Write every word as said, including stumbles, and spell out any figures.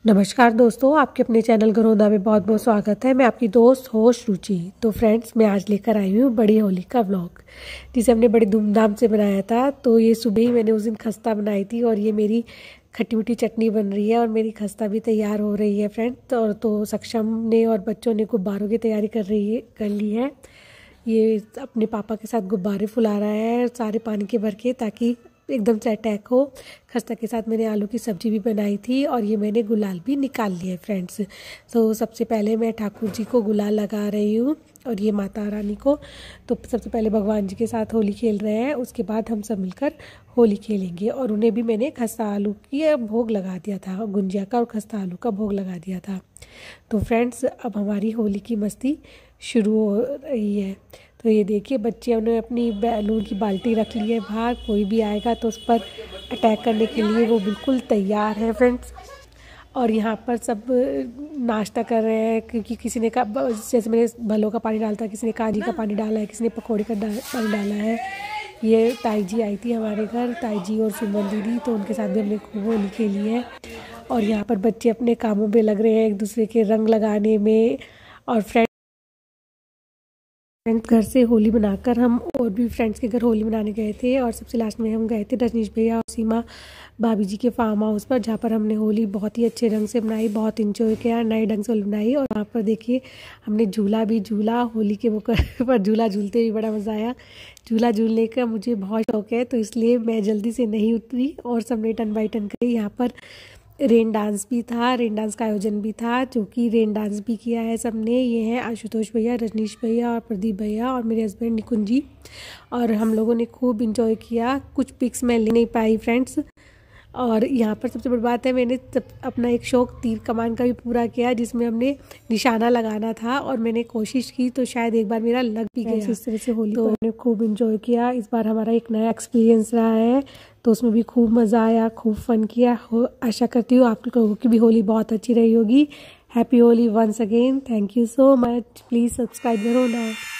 नमस्कार दोस्तों, आपके अपने चैनल घरौंदा में बहुत बहुत स्वागत है। मैं आपकी दोस्त होस्ट रुचि। तो फ्रेंड्स, मैं आज लेकर आई हूँ बड़ी होली का व्लॉग, जिसे हमने बड़ी धूमधाम से बनाया था। तो ये सुबह ही मैंने उस दिन खस्ता बनाई थी और ये मेरी खट्टी मीठी चटनी बन रही है और मेरी खस्ता भी तैयार हो रही है फ्रेंड्स। और तो सक्षम ने और बच्चों ने गुब्बारों की तैयारी कर रही है कर ली है। ये अपने पापा के साथ गुब्बारे फुला रहा है सारे पानी के भर के, ताकि एकदम से अटैक हो। खस्ता के साथ मैंने आलू की सब्जी भी बनाई थी और ये मैंने गुलाल भी निकाल लिया है फ्रेंड्स। तो सबसे पहले मैं ठाकुर जी को गुलाल लगा रही हूँ और ये माता रानी को। तो सबसे पहले भगवान जी के साथ होली खेल रहे हैं, उसके बाद हम सब मिलकर होली खेलेंगे। और उन्हें भी मैंने खस्ता आलू की भोग लगा दिया था, गुंजिया का और खस्ता आलू का भोग लगा दिया था। तो फ्रेंड्स, अब हमारी होली की मस्ती शुरू हो रही है। तो ये देखिए, बच्चियों ने अपनी बैलून की बाल्टी रख ली है बाहर। कोई भी आएगा तो उस पर अटैक करने के लिए वो बिल्कुल तैयार है फ्रेंड्स। और यहाँ पर सब नाश्ता कर रहे हैं, क्योंकि किसी ने का जैसे मैंने भलों का पानी डालता, किसी ने काजी का पानी डाला है, किसी ने पकौड़े का पानी डाला है। ये ताई जी आई थी हमारे घर, ताई जी और सुमन दीदी, तो उनके साथ भी हमने खूब होली खेली है। और यहाँ पर बच्चे अपने कामों में लग रहे हैं, एक दूसरे के रंग लगाने में। और फ्रेंड फ्रेंड्स, घर से होली बनाकर हम और भी फ्रेंड्स के घर होली मनाने गए थे। और सबसे लास्ट में हम गए थे रजनीश भैया और सीमा भाभी जी के फार्म हाउस पर, जहाँ पर हमने होली बहुत ही अच्छे ढंग से मनाई, बहुत इंजॉय किया, नए ढंग से होली मनाई। और वहाँ पर देखिए, हमने झूला भी झूला, होली के मौके पर झूला झूलते भी बड़ा मज़ा आया। झूला झूलने का मुझे बहुत शौक है, तो इसलिए मैं जल्दी से नहीं उतरी और सबने टन बाई टन करी। यहाँ पर रेन डांस भी था, रेन डांस का आयोजन भी था, जो कि रेन डांस भी किया है सबने। ये हैं आशुतोष भैया, रजनीश भैया और प्रदीप भैया और मेरे हस्बैंड निकुंज जी। और हम लोगों ने खूब इंजॉय किया। कुछ पिक्स मैं ले नहीं पाई फ्रेंड्स। और यहाँ पर सबसे बड़ी बात है, मैंने अपना एक शौक तीर कमान का भी पूरा किया, जिसमें हमने निशाना लगाना था और मैंने कोशिश की तो शायद एक बार मेरा लग भी गया। इस तरह से होली तो हमने खूब इंजॉय किया। इस बार हमारा एक नया एक्सपीरियंस रहा है, तो उसमें भी खूब मज़ा आया, खूब फन किया। हो आशा करती हूँ आप लोगों की भी होली बहुत अच्छी रही होगी। Happy Holi once again. Thank you so much. Please subscribe करो ना।